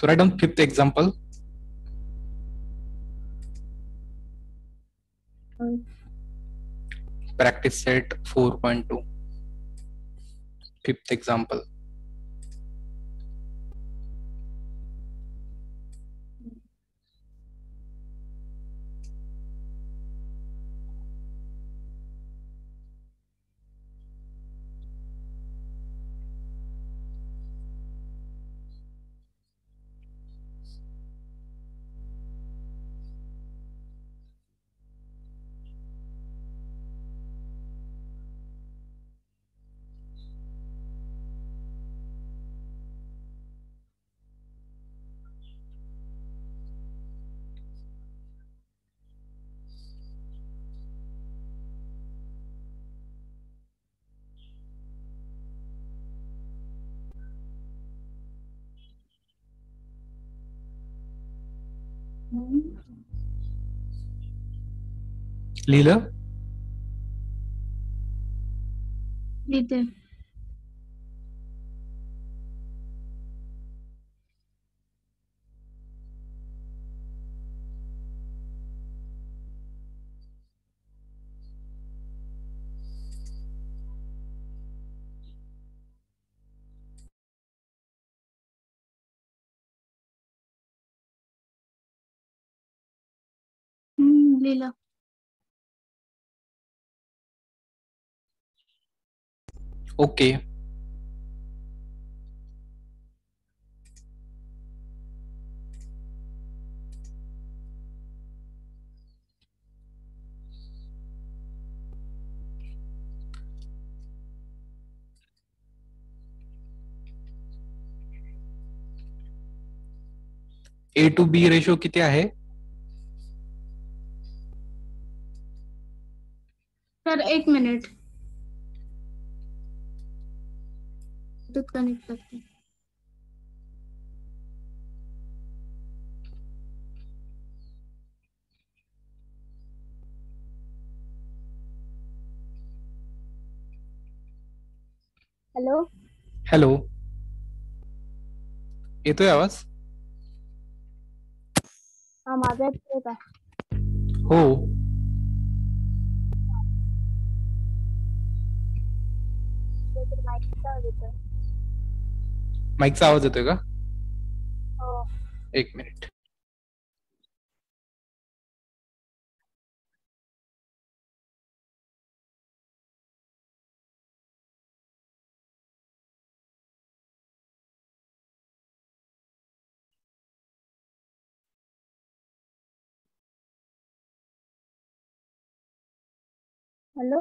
So write down fifth example. Practice set 4.2. Fifth example. लिहिलं? लिहिते. लिहिलं. Okay. A to B ratio किती आहे? सर 1 मिनिट कनेक्ट करते. हॅलो. हॅलो, येतोय आवाज? हा, माझा येतोय का? हो. माईकचा आवाज येतोय का? हो. एक मिनिट. हॅलो.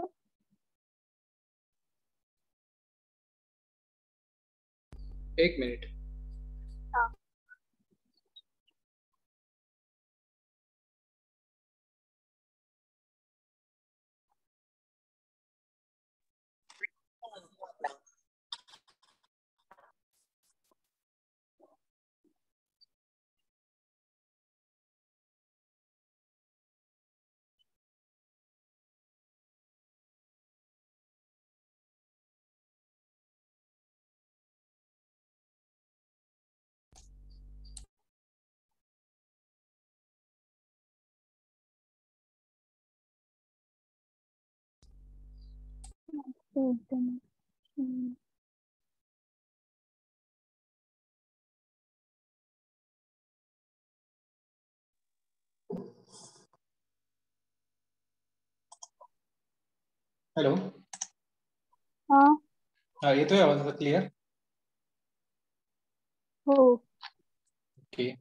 एक मिनिट. हा. हॅलो. हा. हा, येतोय आवाज आता क्लिअर? हो. ओके.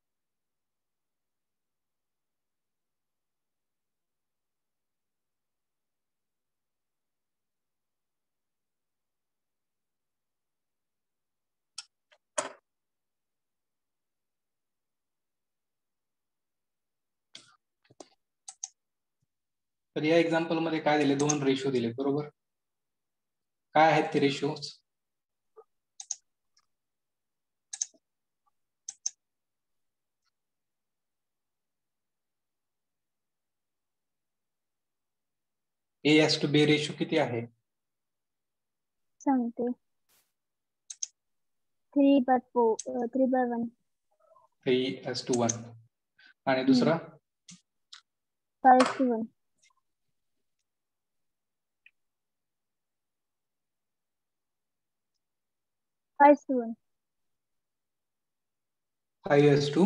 तर या एक्झाम्पल मध्ये काय दिले? 2 रेशो दिले, बरोबर? काय आहेत ते रेशोज? A:B रेशो किती आहे? सांगते. 3/4, 3/1. 3:1 आणि दुसरा 5:1 5:1 5:1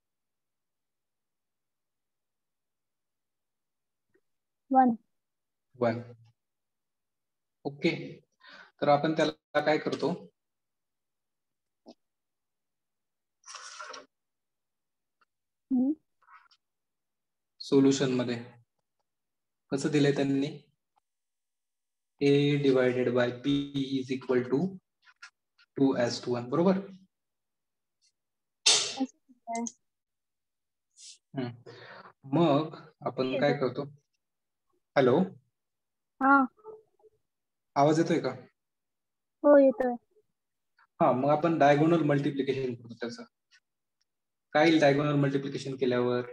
1. ओके, तर आपण त्याला काय करतो, सोल्युशन मध्ये कसं दिलंय त्यांनी, a divided by b is equal to 2:1 बरोबर. मग आपण काय करतो, हॅलो हा आवाज येतोय का? हो येतोय. हा, मग आपण डायगोनल मल्टिप्लिकेशन करतो त्याचं. काय येईल डायगोनल मल्टिप्लिकेशन केल्यावर?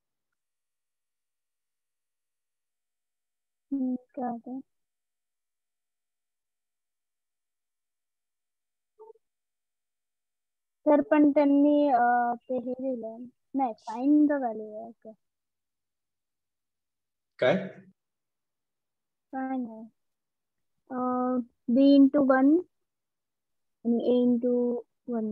काय होतं? तर पण त्यांनी ते हे दिलं नाही, फाइंड द व्हॅल्यू आहे का काय काय नाही, b into 1 आणि a into 1.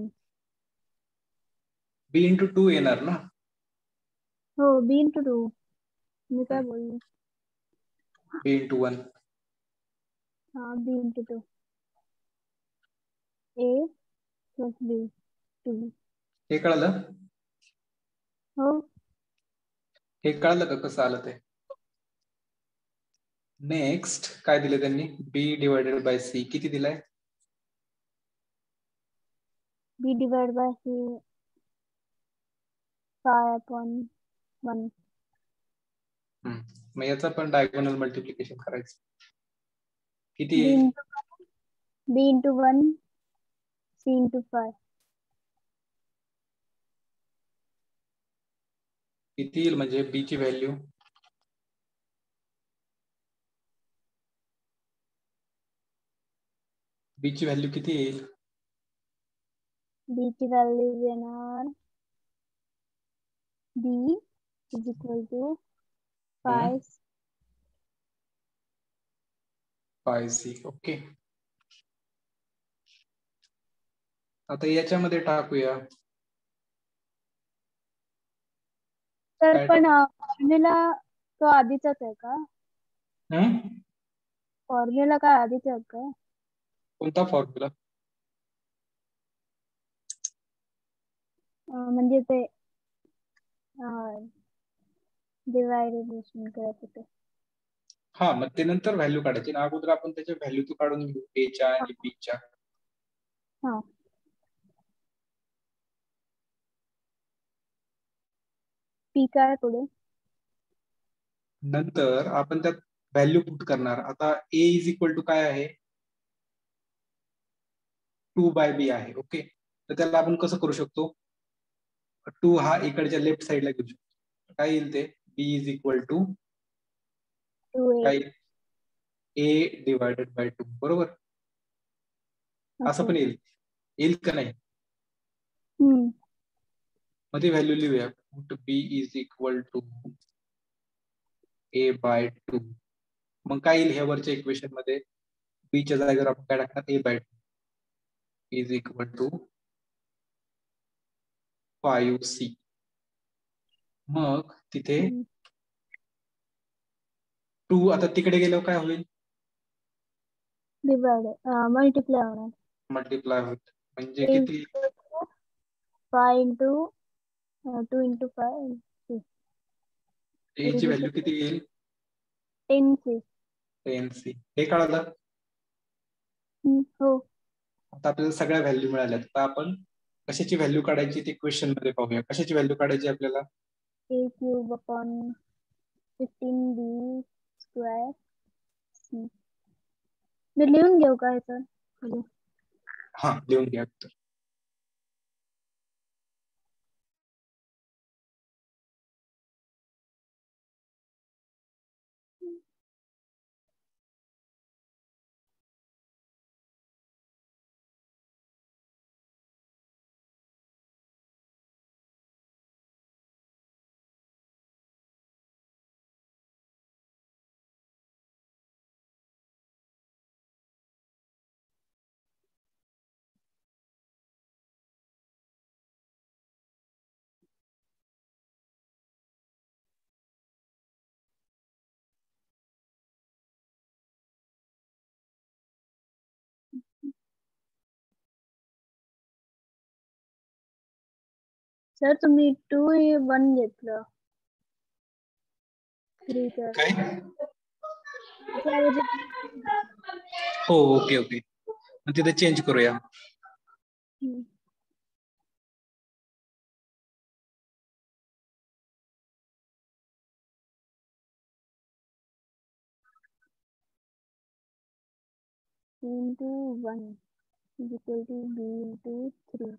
b into 2 येणार ना. हो b into 2. मी काय बोलले? b into 1. हा b into 2 a plus b 2. हे कळलं? हो हे कळलं का कसं आलं ते? नेक्स्ट काय दिले त्यांनी, b डिवायडेड बाय c किती दिलाय? b divided by c 5/1. मग याचा पण डायगोनल मल्टिप्लिकेशन करायचं. किती b येईल? into 1 c into 5. किती येईल म्हणजे b ची व्हॅल्यू? b ची व्हॅल्यू किती येईल? b ची व्हॅल्यू येणार b is equal to 5c. Okay, आता याच्यामध्ये टाकूया. तर काय पण फॉर्म्युला तो आधीचाच आहे का? फॉर्म्युला काय आधीचा आहे का? कोणता फॉर्म्युला? म्हणजे ते डिवायडेशन करायचं ते. हा, मग ते नंतर व्हॅल्यू काढायची ना, अगोदर आपण त्याच्या व्हॅल्यू तो काढून घेऊ a च्या आणि b च्या. हा p काय पुढे? नंतर आपण त्यात व्हॅल्यू पुट करणार. आता a इज इक्वल टू काय आहे, 2/b आहे. ओके, तर त्याला आपण कसं करू शकतो, 2 हा इकडच्या लेफ्ट साईडला घेऊ शकतो. काय येईल ते, b is equal to 2a. काय, a डिवायडेड बाय 2 बरोबर. असं पण येईल, येईल का नाही? मध्ये व्हॅल्यू लिहूया, b is equal to a by 2. मग काय येईल ह्या वरच्या इक्वेशन मध्ये, b च्या जागेवर आपण काय टाकणार, a by 2 is equal to 5c. मग तिथे 2 आता तिकडे गेल्यावर काय होईल, मल्टिप्लाय होणार. मल्टिप्लाय होईल म्हणजे a किती, 5 into 2 into 5 a ची व्हॅल्यू किती येईल, 10c. 10c. हे कळालं? हो आता आपल्याला सगळ्या व्हॅल्यू मिळाल्या. आता आपण कशाची व्हॅल्यू काढायची ते क्वेश्चन मध्ये पाहूया. कशाची व्हॅल्यू काढायची आपल्याला, a cube upon 15b square c. मी लिहून घेऊ का ह्याचं? हा लिहून घ्या. सर तुम्ही 2 1 घेतलं. 3 तर काय? त्याऐवजी हो, ओके ओके. मग तिथे चेंज करूया. हम्म. into 1 is equal to b into 3.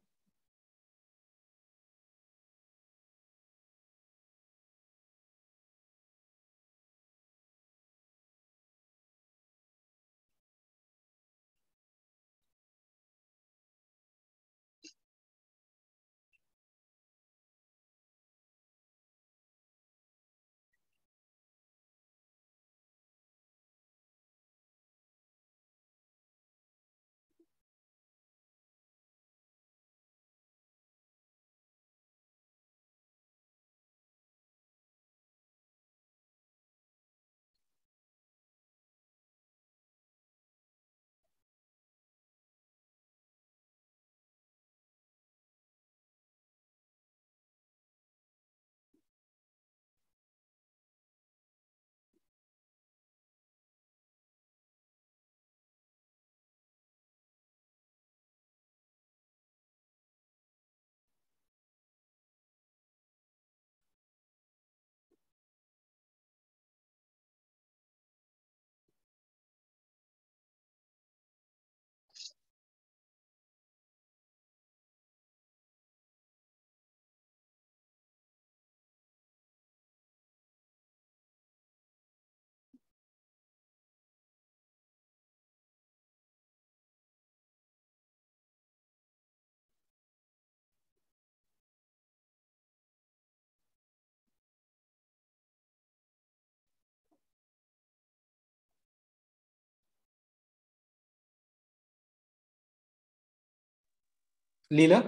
लिहिलं?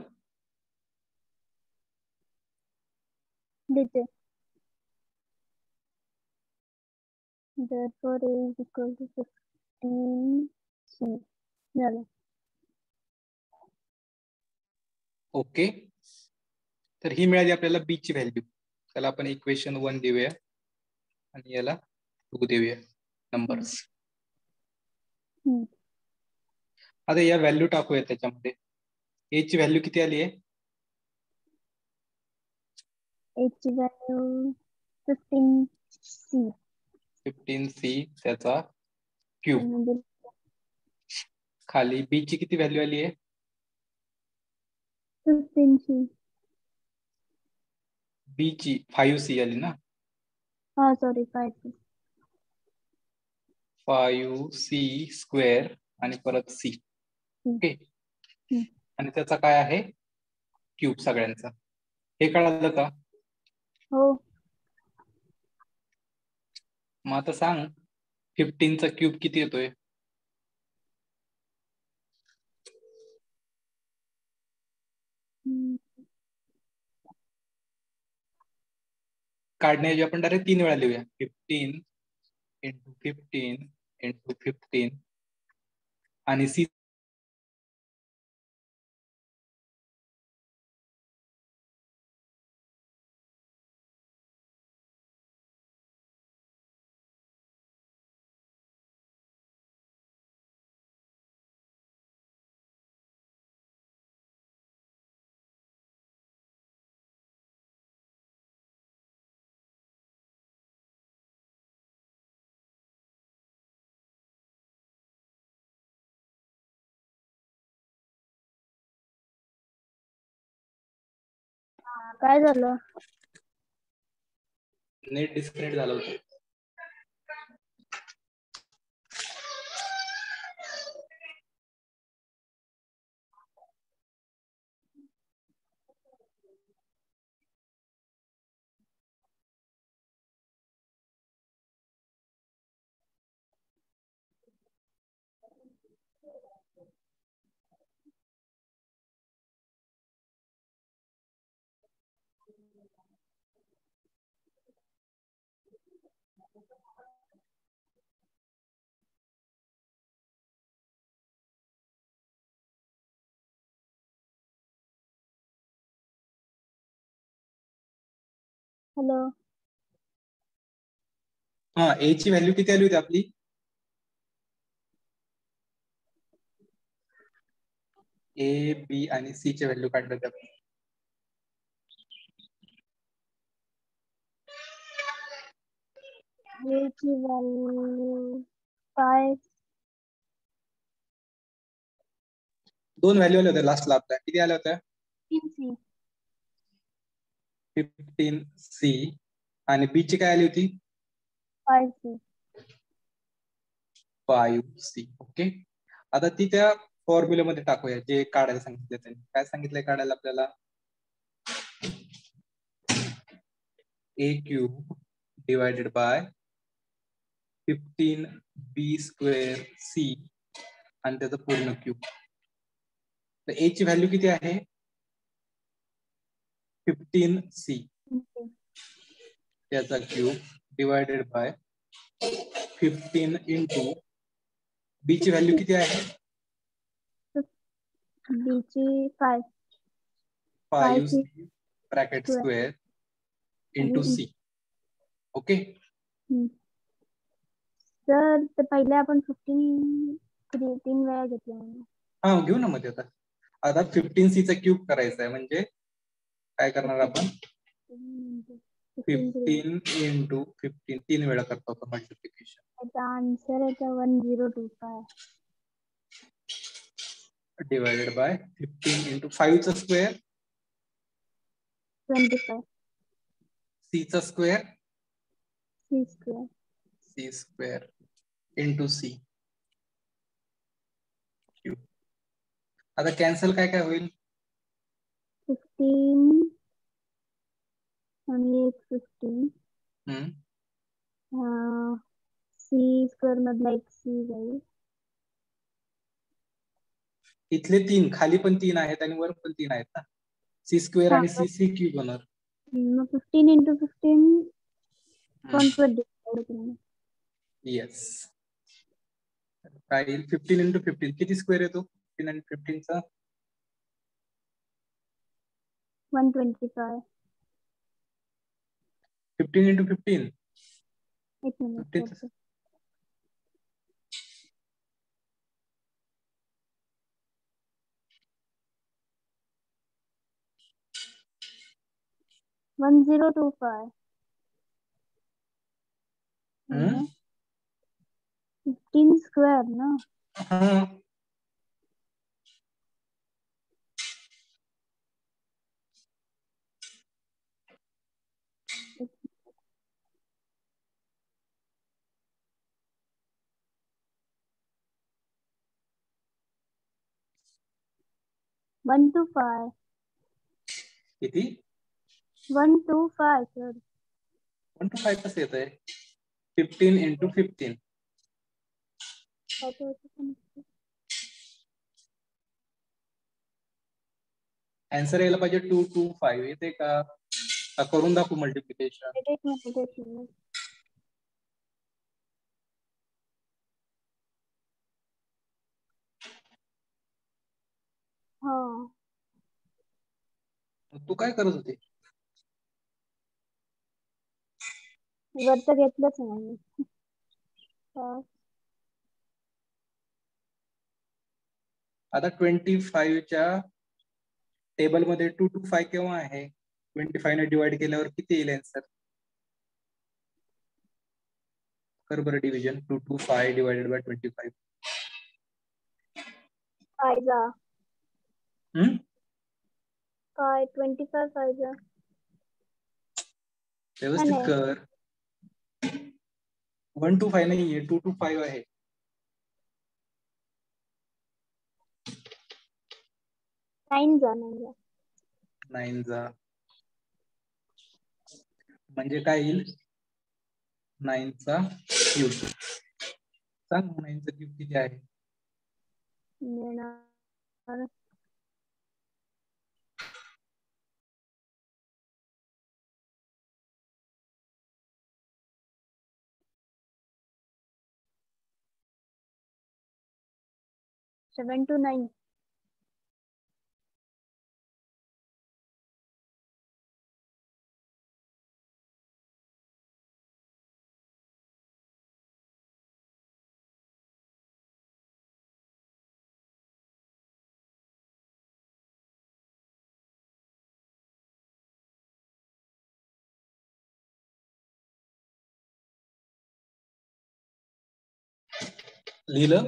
लिहिते. Therefore a is equal to 15c. झालं. ओके. तर ही मिळाली आपल्याला बी ची व्हॅल्यू. त्याला आपण इक्वेशन 1 देऊया आणि याला 2 देऊया नंबर्स. हम्म. आता या व्हॅल्यू टाकूया त्याच्यामध्ये. ए ची व्हॅल्यू किती आली आहे? a ची व्हॅल्यू 15c. 15c त्याचा क्यूब. खाली बी ची किती व्हॅल्यू आली आहे? 15c. बी ची 5c आली ना? हा सॉरी 5c. 5c स्क्वेअर आणि परत सी. ओके. हम्म. आणि त्याचा काय आहे? क्यूब सगळ्यांचा. हे कळालं का? हो. मग आता सांग 15चा क्यूब किती येतोय? हम्म. काढण्याऐवजी आपण डायरेक्ट 3 वेळा लिहूया. 15 into 15 into 15 आणि सी काय झालं? नेट डिस्कनेक्ट झालं होतं. हॅलो. हा, ए ची व्हॅल्यू किती आली होती आपली? ए, बी आणि सी ची व्हॅल्यू काढलं होतं आपण. ए ची व्हॅल्यू 5. 2 व्हॅल्यू आल्या होत्या लास्टला आपल्या. किती आल्या होत्या? 15C. 15C. आणि बी ची काय आली होती? 5C. 5C. ओके. आता ती त्या फॉर्म्युल्यामध्ये टाकूया जे काढायला सांगितलं त्यांनी. काय सांगितलंय काढायला आपल्याला? ए क्यूब डिवायडेड बाय 15B²C आणि त्याचं पूर्ण क्यूब. तर ए ची व्हॅल्यू किती आहे? 15C. त्याचा cube divided by 15 into B ची व्हॅल्यू किती आहे? बी ची 5. 5C bracket square into C. Okay. Sir ते पहिले आपण 15 3 वेळा घेतलं. हा, घेऊ ना मध्ये. आता 15C चा क्यूब करायचा आहे म्हणजे काय करणार आपण? 15 इंटू 15 3 वेळा करतो आपण मल्टिप्लिकेशन. त्याचा आन्सर आहे 1025 डिवायडेड बाय 15 इंटू 5 चा स्क्वेअर 25 सी चा square C² square into C cube. आता कॅन्सल काय काय होईल? 15 आणि 15 C² मधला एक C जाईल. इथले 3 खाली पण 3 आहेत आणि वर पण 3 आहेत ना. C² आणि C क्यूब होणार. मग 15 इंटू 15 120. येस. काय येईल? 15 इंटू 15 किती स्क्वेअर येतो? 15 आणि 15 चा 125. 15 इंटू 15 एक मिनिट 15 1025. 15 स्क्वेअर ना. हाँ. One two five. किती? 125 सर. 125 कसं येत आहे? 15 इंटू 15 आन्सर यायला पाहिजे 225. येते का? करून दाखवू मल्टिप्लिकेशन. एक मिनिट. हो. तू काय करत होती? वरचं घेतलंच नाही. आता 25 च्या टेबल मध्ये 225 केव्हा आहे? 25 ने डिवाइड केल्यावर किती येईल आन्सर? कर बरं डिव्हिजन. 225 divided by 25. फायदा. काय 25 फायदा. व्यवस्थित कर. 125 नाहीये, 225 आहे. नाईन जा. म्हणजे काय येईल? 9 चा क्यूब. सांग 9 चा क्यूब किती आहे? 729. लिहिलं?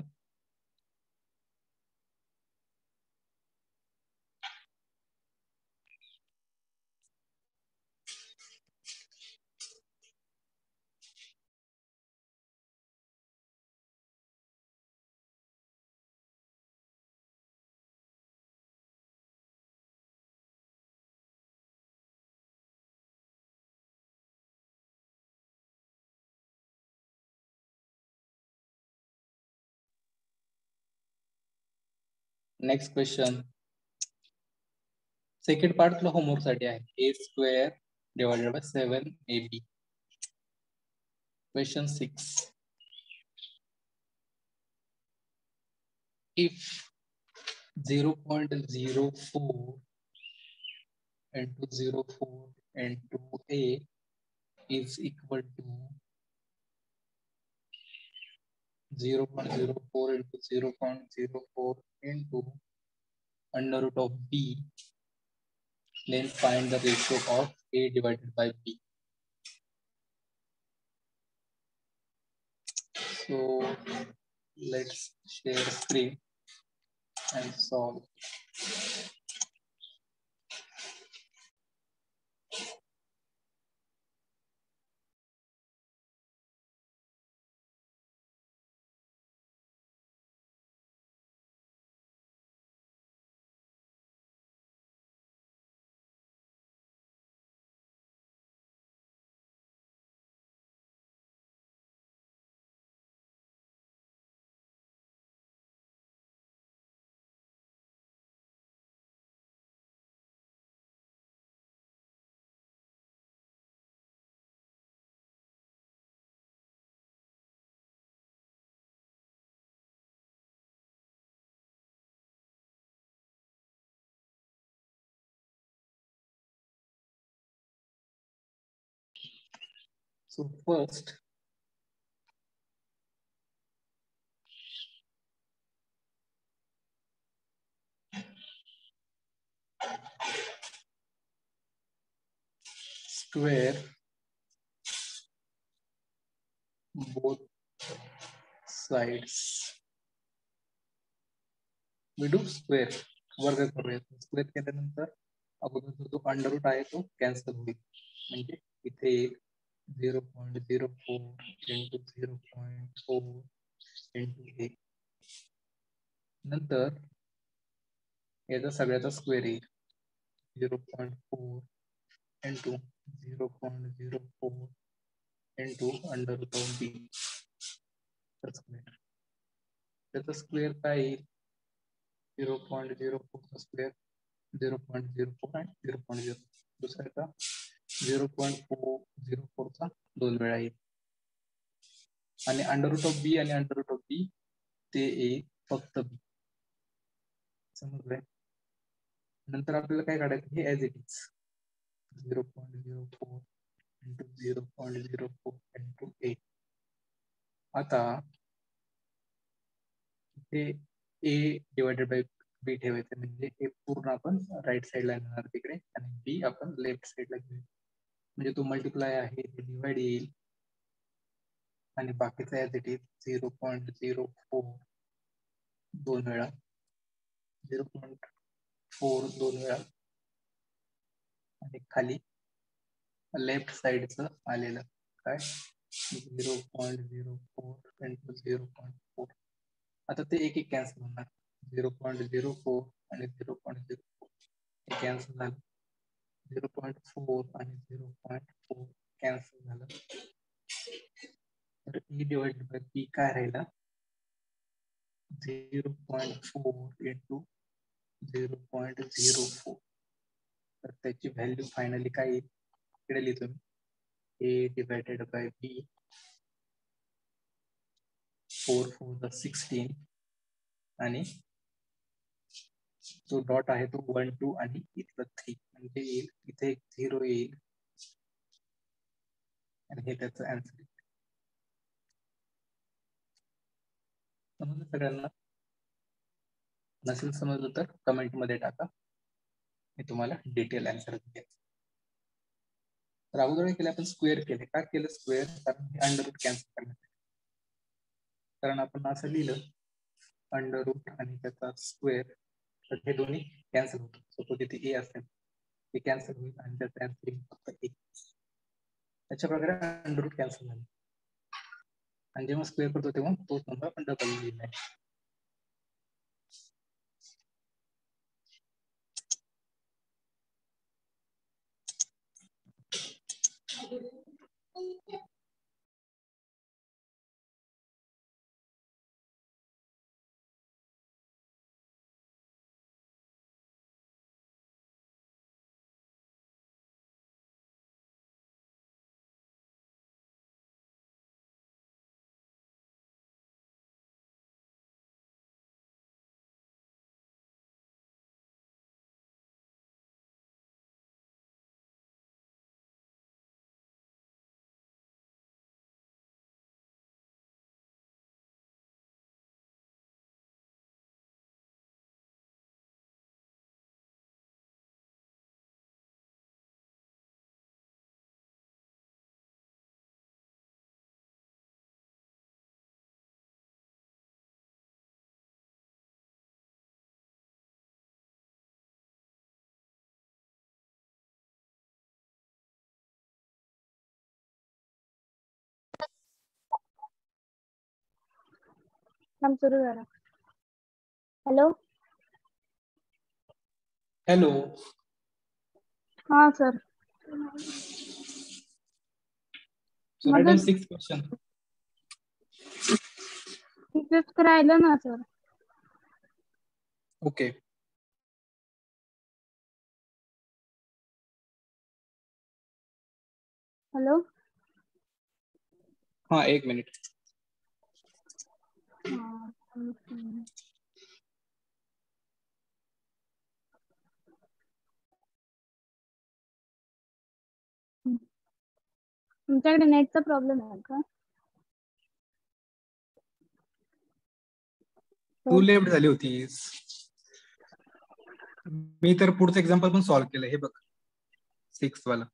Next question. सेकंड पार्ट तुला होमवर्क साठी आहे. a² divided by 7ab. Question 6. If 0.04 into 04 into a is equal to 0.04 into 0.04 into under root of b, then find the ratio of a divided by b. So let's share screen and solve. So first, square both sides. We do square. वर्ग करूया. Square केल्यानंतर अगोदर जो under route आहे तो cancel होईल. म्हणजे इथे 0.04 into 0.4 into a. नंतर याचा सगळ्याचा स्क्वेअर येईल. 0.4 into 0.04 into under root of b. त्याचा स्क्वेअर काय येईल? 0.04 चा स्क्वेअर 0.04 आणि 0.0. दुसऱ्याचा 0.04 चा 2 वेळा येईल. आणि अंडर रूट ऑफ बी आणि अंडर रूट ऑफ बी ते येईल फक्त बी. समजलंय? नंतर आपल्याला काय काढायचं? हे as it is 0.04 into 0.04 into a. आता हे a डिवायडेड बाय बी ठेवायचं. म्हणजे हे पूर्ण आपण राईट साइडला येणार तिकडे आणि बी आपण लेफ्ट साइडला घेऊ. म्हणजे तो मल्टिप्लाय आहे ते डिवाइड येईल आणि बाकीचा ऍज इट इज 0.04 2 वेळा 0.4 2 वेळा आणि खाली लेफ्ट साइडचं आलेलं काय 0.04 into 0.4. आता ते एक एक कॅन्सल होणार. 0.04 आणि 0.04 हे कॅन्सल झालं. 0.4 आणि 0.4 कॅन्सल झालं. तर e डिवाइडेड बाय b काय राहिला? 0.4 into 0.04. तर त्याची व्हॅल्यू फायनली काय येईल? इकडे लिहितो मी a डिवायडेड बाय b 4 4 16 आणि जो डॉट आहे तो 1 2 आणि इथलं 3 म्हणजे येईल. इथे एक 0 येईल आणि हे त्याचं आन्सर. समजलं सगळ्यांना? नसेल समजलं तर कमेंट मध्ये टाका. मी तुम्हाला डिटेल आन्सर देईन. तर अगोदर केले आपण स्क्वेअर केले. का केलं स्क्वेअर? कारण हे अंडर रूट कॅन्सल करण्यासाठी. कारण आपण असं लिहिलं अंडर रूट आणि त्याचा स्क्वेअर, तर हे दोन्ही कॅन्सल होतं. सपोज इथे ए असेल ते कॅन्सल होईल आणि त्याचा आन्सर येईल फक्त ए. त्याच्या प्रकारे अंडर रूट कॅन्सल झाले आणि जेव्हा स्क्वेअर करतो तेव्हा तोच नंबर आपण डबल लिहिला आहे. सुरू करा. हॅलो. हॅलो. हा sir. So write down 6 question. Fifth राहिलं ना सर. Okay. हॅलो. हाँ 1 मिनिट. तुमच्याकडे नेटचा प्रॉब्लेम आहे का? तू लेफ्ट झाली होतीस. मी तर पुढचं एक्झाम्पल पण सॉल्व्ह केलं. हे बघ 6 वाला.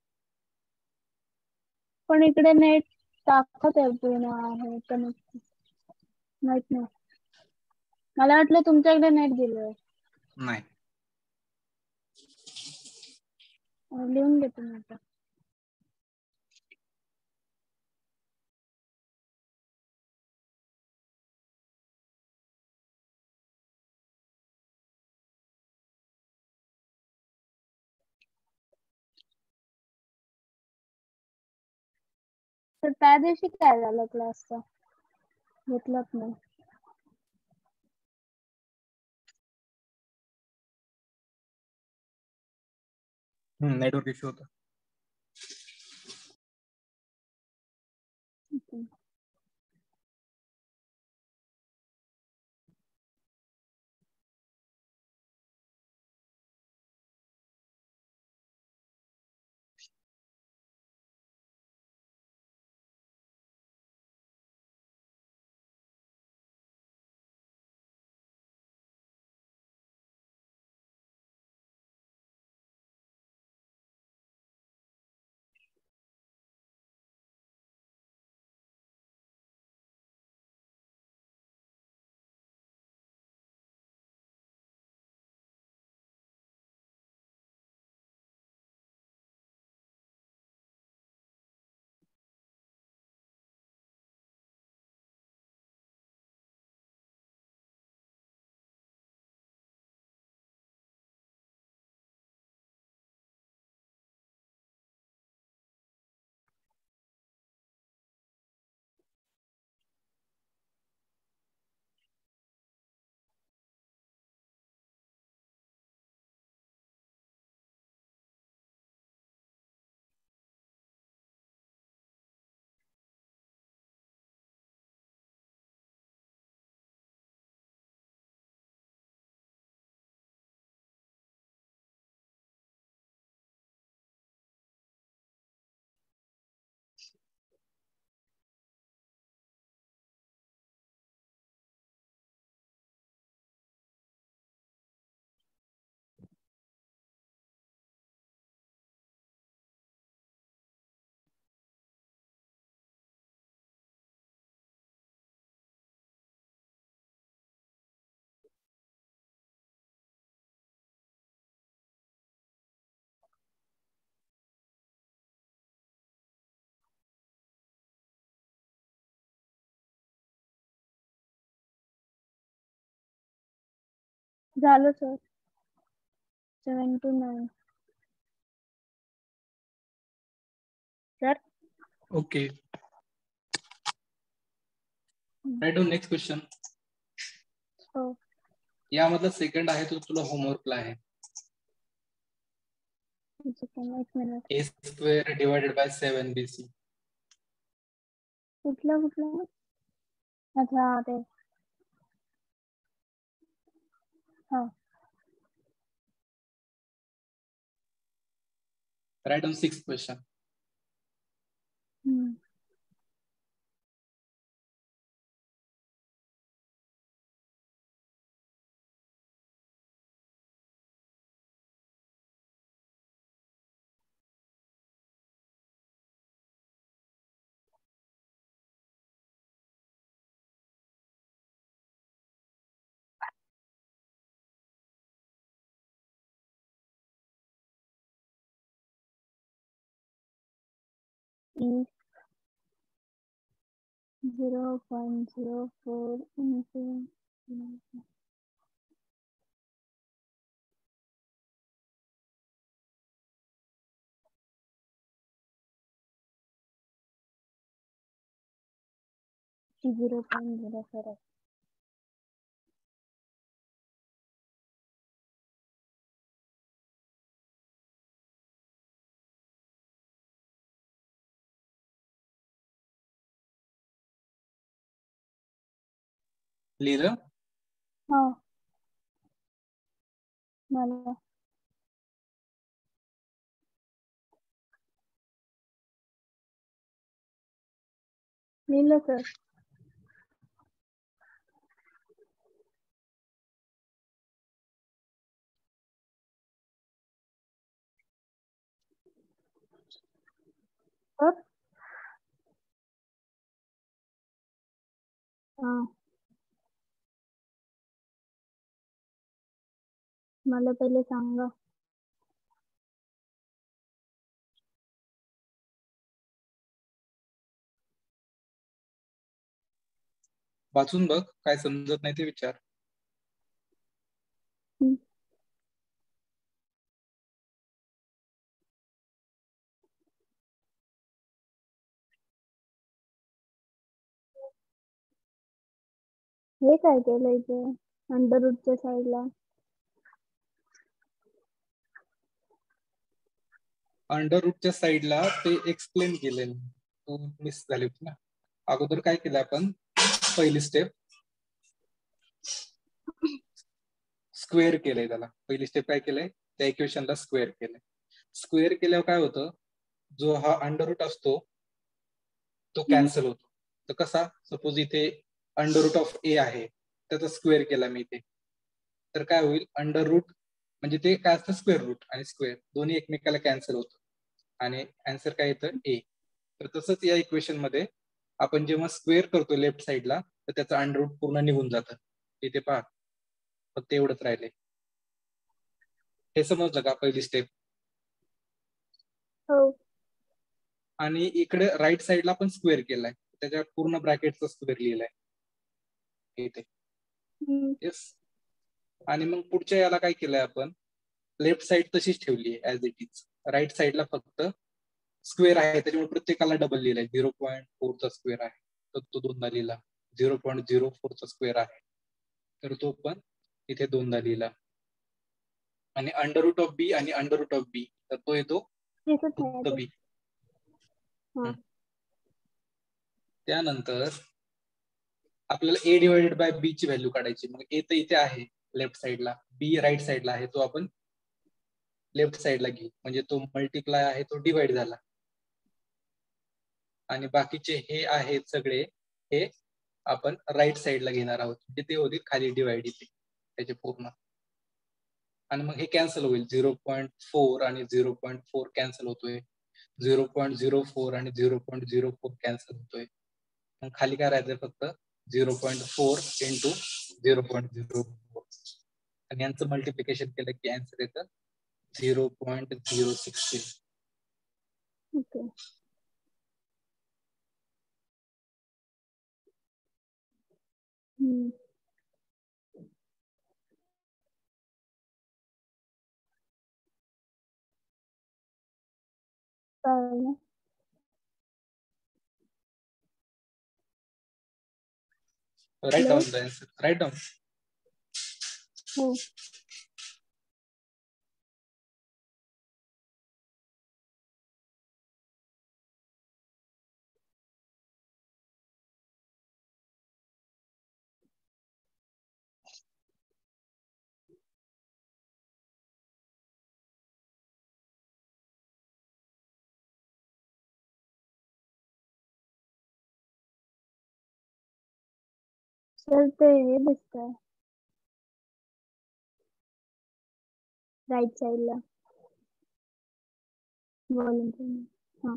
पण इकडे नेट दाखवत आहे पूर्ण आहे कनेक्ट. माहित नाही. मला वाटलं तुमच्याकडे नेट दिलंय. नाही. लिहून घेतो मी आता. तर त्या दिवशी काय झालं क्लासचा? घेतलाच नाही. नेटवर्क इश्यू होता. झालं sir. 7 to 9. Sir. Okay. Write down next question. हो. यामधला सेकंड आहे तो तुला होमवर्कला आहे. एक minute. A square divided by 7bc. कुठला? अच्छा ते. हा. Write down 6th question. Is 0.04 into 0.04. लिहिलं? हा. मला लिहिलं सर. सर. हा. मला पहिले सांगा. वाचून बघ, काय समजत नाही ते विचार. हे काय केलं इथे अंडर रूटच्या साईडला? अंडर रूटच्या साईडला ते एक्सप्लेन केलेलं, तू मिस झाली होती ना. अगोदर काय केलं आपण, पहिली स्टेप स्क्वेअर केलंय त्याला. पहिली स्टेप काय केलंय, त्या इक्वेशनला स्क्वेअर केलंय. स्क्वेअर केल्यावर काय होतं, जो हा अंडर रूट असतो तो कॅन्सल होतो. तर कसा, सपोज इथे अंडर रूट ऑफ ए आहे, त्याचा स्क्वेअर केला मी इथे, तर काय होईल, अंडर रूट म्हणजे ते काय असतं, स्क्वेअर रूट आणि स्क्वेअर दोन्ही एकमेकाला कॅन्सल होतं आणि आन्सर काय येतं, ए. तर तसंच या इक्वेशन मध्ये आपण जेव्हा स्क्वेअर करतो लेफ्ट साईडला, तर त्याचं अंडर रूट पूर्ण निघून जातं. इथे पहा, फक्त एवढंच राहिले. हे समजलं का पहिली स्टेप? हो. आणि इकडे राईट साईडला पण स्क्वेअर केलाय, त्याच्या पूर्ण ब्रॅकेटचा स्क्वेअर लिहिलाय इथे. येस. आणि मग पुढच्या याला काय केलंय आपण, लेफ्ट साईड तशीच ठेवली आहे ऍज इट इज. राईट साईडला फक्त स्क्वेअर आहे, त्याच्यामुळे प्रत्येकाला डबल लिहिलाय. 0.4चा स्क्वेअर आहे तर तो दोनदा लिहिला. 0.04चा स्क्वेअर आहे तर तो पण इथे दोनदा लिहिला. आणि अंडर रूट ऑफ बी आणि अंडर रूट ऑफ बी, तर तो येतो फक्त बी. त्यानंतर आपल्याला ए डिवायडेड बाय बी ची व्हॅल्यू काढायची. मग ए तर इथे आहे लेफ्ट साईडला, बी राईट साईडला आहे, तो आपण लेफ्ट साईडला घेऊ. म्हणजे तो मल्टिप्लाय आहे तो डिवाइड झाला. आणि बाकीचे हे आहेत सगळे, हे आपण राईट साईडला घेणार आहोत, म्हणजे ते होतील खाली डिवाइड इथे त्याचे पूर्ण. आणि मग हे कॅन्सल होईल. 0.4 आणि 0.4 कॅन्सल होतोय. 0.04 आणि 0.04 कॅन्सल होतोय. मग खाली काय राहायचं, फक्त 0.4 इंटू 0.04. आणि यांचं मल्टिप्लिकेशन केलं की आन्सर येतं 0.016. ओके. कळलं. Write down the answer. Write down. हो. सर ते हे दिसतंय राईट साईडला व्हॉल्यूम. हा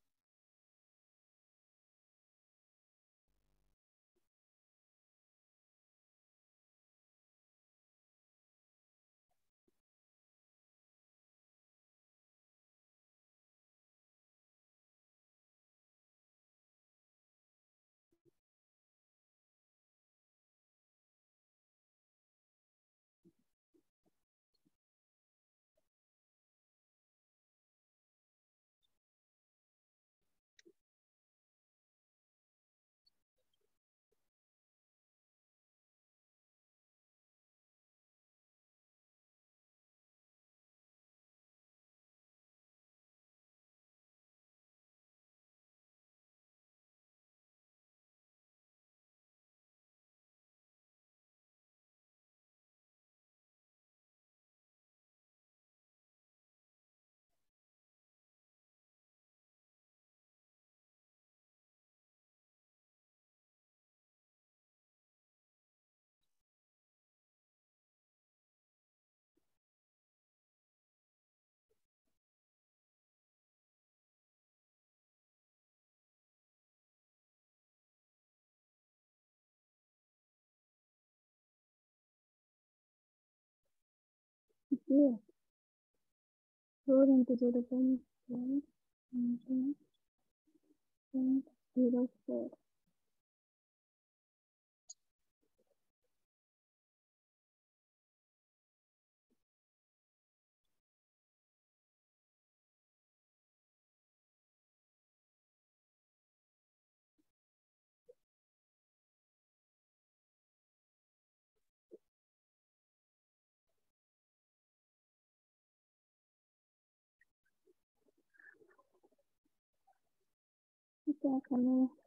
किती आहे? 4 into 0.04. क्या करना है?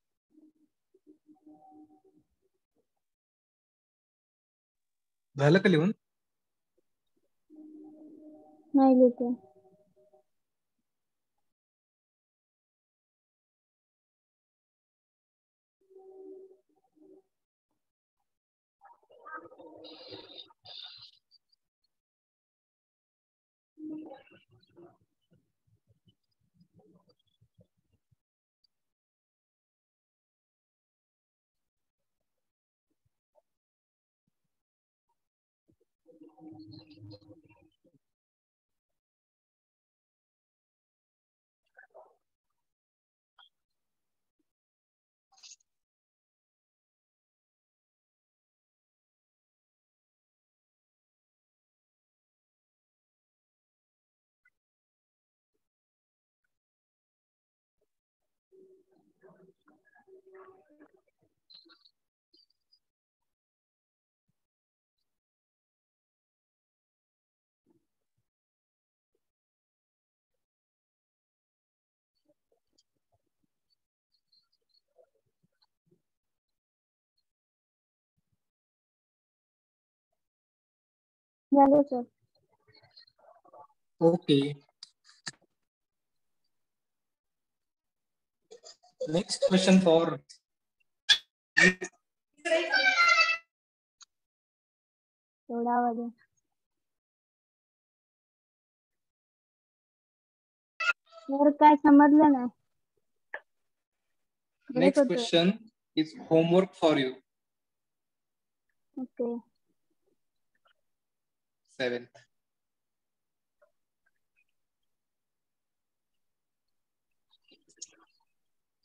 झालं का लिहून? नाही लिहिते. झालं sir. Okay. Next question for थोडा आवाज आहे. सर काय समजलं नाही. next question is homework for you. Okay. 7th.